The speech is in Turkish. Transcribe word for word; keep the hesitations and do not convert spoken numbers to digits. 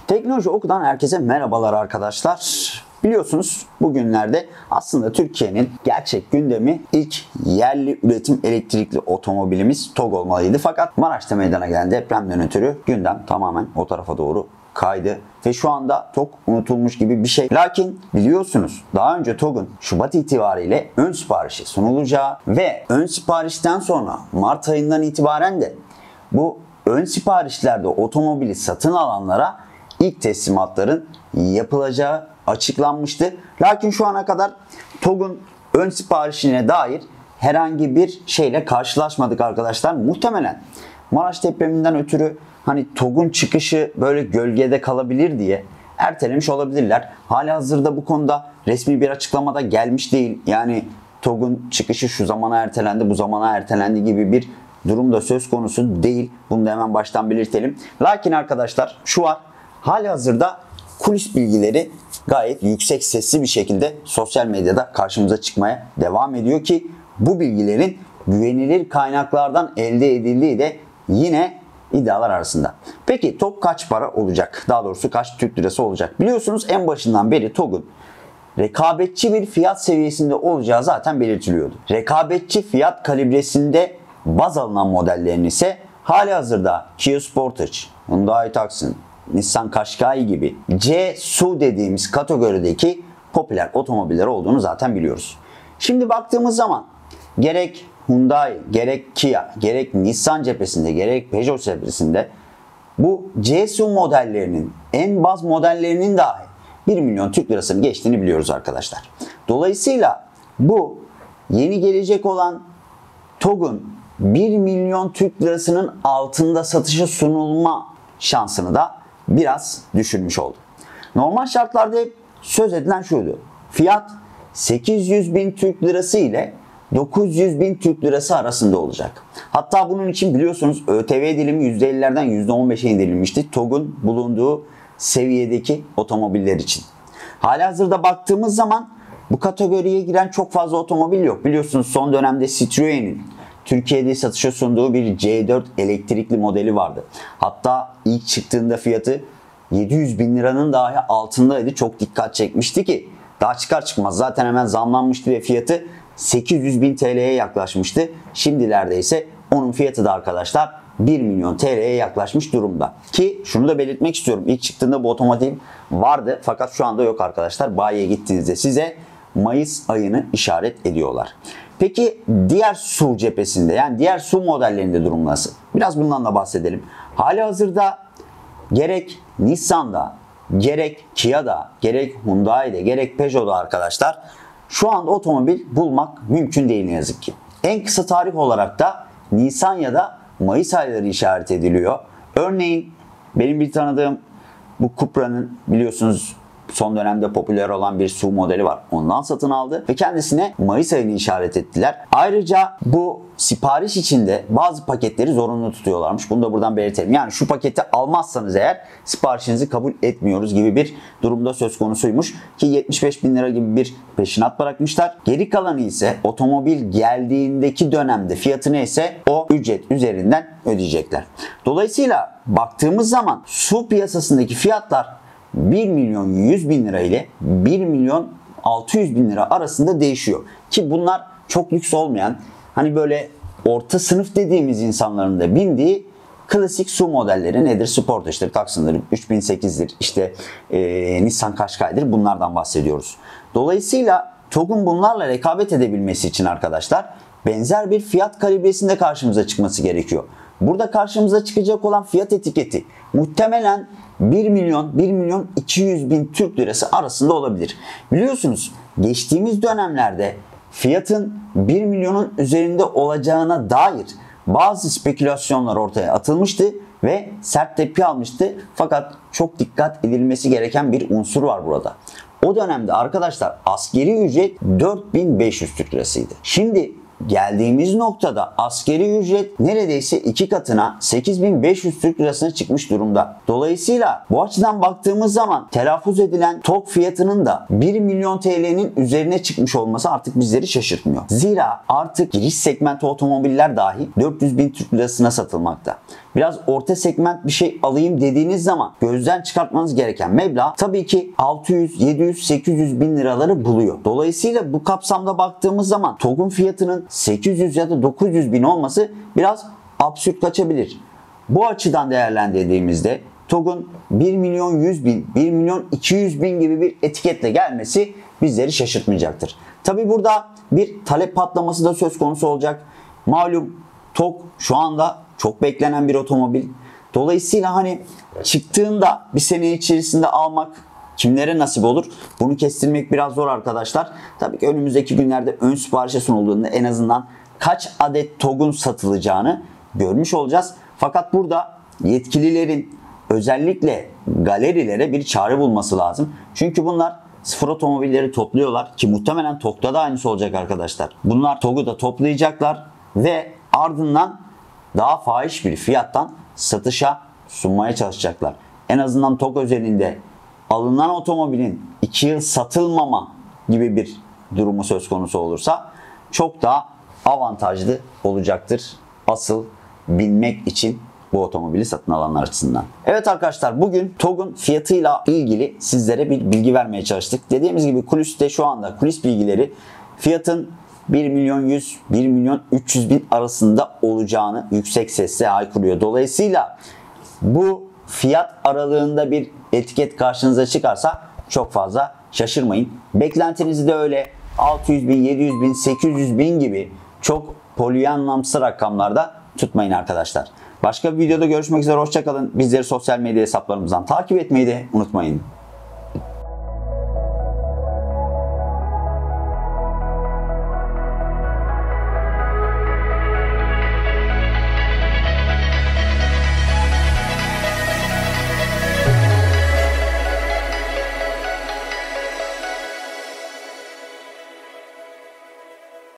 Teknoloji Oku'dan herkese merhabalar arkadaşlar. Biliyorsunuz bugünlerde aslında Türkiye'nin gerçek gündemi ilk yerli üretim elektrikli otomobilimiz TOG olmalıydı. Fakat Maraş'ta meydana gelen depremden ötürü gündem tamamen o tarafa doğru kaydı. Ve şu anda TOG unutulmuş gibi bir şey. Lakin biliyorsunuz daha önce TOG'un Şubat itibariyle ön siparişi sunulacağı ve ön siparişten sonra Mart ayından itibaren de bu ön siparişlerde otomobili satın alanlara ilk teslimatların yapılacağı açıklanmıştı. Lakin şu ana kadar TOG'un ön siparişine dair herhangi bir şeyle karşılaşmadık arkadaşlar. Muhtemelen Maraş depreminden ötürü hani TOG'un çıkışı böyle gölgede kalabilir diye ertelemiş olabilirler. Halihazırda bu konuda resmi bir açıklamada gelmiş değil. Yani TOG'un çıkışı şu zamana ertelendi, bu zamana ertelendi gibi bir durum da söz konusu değil. Bunu da hemen baştan belirtelim. Lakin arkadaşlar şu var. Halihazırda kulis bilgileri gayet yüksek sesli bir şekilde sosyal medyada karşımıza çıkmaya devam ediyor ki bu bilgilerin güvenilir kaynaklardan elde edildiği de yine iddialar arasında. Peki TOG kaç para olacak? Daha doğrusu kaç Türk lirası olacak? Biliyorsunuz en başından beri TOG'un rekabetçi bir fiyat seviyesinde olacağı zaten belirtiliyordu. Rekabetçi fiyat kalibresinde baz alınan modellerin ise halihazırda Kia Sportage, Hyundai Tucson, Nissan Qashqai gibi C-S U V dediğimiz kategorideki popüler otomobiller olduğunu zaten biliyoruz. Şimdi baktığımız zaman gerek Hyundai, gerek Kia, gerek Nissan cephesinde, gerek Peugeot cephesinde bu C-S U V modellerinin en baz modellerinin dahi bir milyon Türk lirasını geçtiğini biliyoruz arkadaşlar. Dolayısıyla bu yeni gelecek olan TOG'un bir milyon Türk lirasının altında satışa sunulma şansını da biraz düşürmüş oldu. Normal şartlarda hep söz edilen şuydu. Fiyat sekiz yüz bin Türk lirası ile dokuz yüz bin Türk lirası arasında olacak. Hatta bunun için biliyorsunuz ÖTV dilimi yüzde ellilerden yüzde on beşe indirilmişti. TOG'un bulunduğu seviyedeki otomobiller için. Halihazırda baktığımız zaman bu kategoriye giren çok fazla otomobil yok. Biliyorsunuz son dönemde Citroen'in Türkiye'de satışa sunduğu bir C dört elektrikli modeli vardı. Hatta ilk çıktığında fiyatı yedi yüz bin liranın dahi altındaydı. Çok dikkat çekmişti ki daha çıkar çıkmaz zaten hemen zamlanmıştı ve fiyatı sekiz yüz bin T L'ye yaklaşmıştı. Şimdilerde ise onun fiyatı da arkadaşlar bir milyon T L'ye yaklaşmış durumda. Ki şunu da belirtmek istiyorum. İlk çıktığında bu otomobil vardı fakat şu anda yok arkadaşlar. Bayiye gittiğinizde size Mayıs ayını işaret ediyorlar. Peki diğer S U V cephesinde yani diğer S U V modellerinde durum nasıl? Biraz bundan da bahsedelim. Halihazırda gerek Nissan'da, gerek Kia'da, gerek Hyundai'de, gerek Peugeot'da arkadaşlar şu anda otomobil bulmak mümkün değil ne yazık ki. En kısa tarih olarak da Nisan ya da Mayıs ayları işaret ediliyor. Örneğin benim bir tanıdığım bu Cupra'nın biliyorsunuz son dönemde popüler olan bir S U V modeli var. Ondan satın aldı ve kendisine Mayıs ayını işaret ettiler. Ayrıca bu sipariş içinde bazı paketleri zorunlu tutuyorlarmış. Bunu da buradan belirtelim. Yani şu paketi almazsanız eğer siparişinizi kabul etmiyoruz gibi bir durumda söz konusuymuş. Ki yetmiş beş bin lira gibi bir peşinat bırakmışlar. Geri kalanı ise otomobil geldiğindeki dönemde fiyatı neyse o ücret üzerinden ödeyecekler. Dolayısıyla baktığımız zaman S U V piyasasındaki fiyatlar bir milyon yüz bin lira ile bir milyon altı yüz bin lira arasında değişiyor. Ki bunlar çok lüks olmayan hani böyle orta sınıf dediğimiz insanların da bindiği klasik S U V modelleri nedir? Sportage'dir, Tucson'dır, üç bin sekizdir, işte e, Nissan Qashqai'dir bunlardan bahsediyoruz. Dolayısıyla TOG'un bunlarla rekabet edebilmesi için arkadaşlar benzer bir fiyat kalibresinde karşımıza çıkması gerekiyor. Burada karşımıza çıkacak olan fiyat etiketi muhtemelen bir milyon bir milyon iki yüz bin Türk lirası arasında olabilir. Biliyorsunuz geçtiğimiz dönemlerde fiyatın bir milyonun üzerinde olacağına dair bazı spekülasyonlar ortaya atılmıştı ve sert tepki almıştı. Fakat çok dikkat edilmesi gereken bir unsur var burada. O dönemde arkadaşlar asgari ücret dört bin beş yüz Türk lirasıydı. Şimdi geldiğimiz noktada asgari ücret neredeyse iki katına sekiz bin beş yüz Türk lirasına çıkmış durumda. Dolayısıyla bu açıdan baktığımız zaman telaffuz edilen TOG fiyatının da bir milyon T L'nin üzerine çıkmış olması artık bizleri şaşırtmıyor. Zira artık giriş segmenti otomobiller dahi dört yüz bin Türk lirasına satılmakta. biraz orta segment bir şey alayım dediğiniz zaman gözden çıkartmanız gereken meblağ tabii ki altı yüz, yedi yüz, sekiz yüz bin liraları buluyor. Dolayısıyla bu kapsamda baktığımız zaman TOG'un fiyatının sekiz yüz ya da dokuz yüz bin olması biraz absürt kaçabilir. Bu açıdan değerlendirdiğimizde TOG'un bir milyon yüz bin, bir milyon iki yüz bin gibi bir etiketle gelmesi bizleri şaşırtmayacaktır. Tabi burada bir talep patlaması da söz konusu olacak. Malum TOG şu anda çok beklenen bir otomobil. Dolayısıyla hani çıktığında bir sene içerisinde almak kimlere nasip olur? Bunu kestirmek biraz zor arkadaşlar. Tabii ki önümüzdeki günlerde ön siparişe sunulduğunda en azından kaç adet TOG'un satılacağını görmüş olacağız. Fakat burada yetkililerin özellikle galerilere bir çare bulması lazım. Çünkü bunlar sıfır otomobilleri topluyorlar ki muhtemelen TOG'da da aynısı olacak arkadaşlar. Bunlar TOG'u da toplayacaklar ve ardından daha fahiş bir fiyattan satışa sunmaya çalışacaklar. En azından TOG özelinde alınan otomobilin iki yıl satılmama gibi bir durumu söz konusu olursa çok daha avantajlı olacaktır. Asıl binmek için bu otomobili satın alanlar açısından. Evet arkadaşlar, bugün TOG'un fiyatıyla ilgili sizlere bir bilgi vermeye çalıştık. Dediğimiz gibi kuliste şu anda kulis bilgileri fiyatın bir milyon yüz, bir milyon üç yüz bin arasında olacağını yüksek sesle haykırıyor. Dolayısıyla bu fiyat aralığında bir etiket karşınıza çıkarsa çok fazla şaşırmayın. Beklentinizi de öyle altı yüz bin, yedi yüz bin, sekiz yüz bin gibi çok polyanlamsı rakamlarda tutmayın arkadaşlar. Başka bir videoda görüşmek üzere. Hoşça kalın. Bizleri sosyal medya hesaplarımızdan takip etmeyi de unutmayın.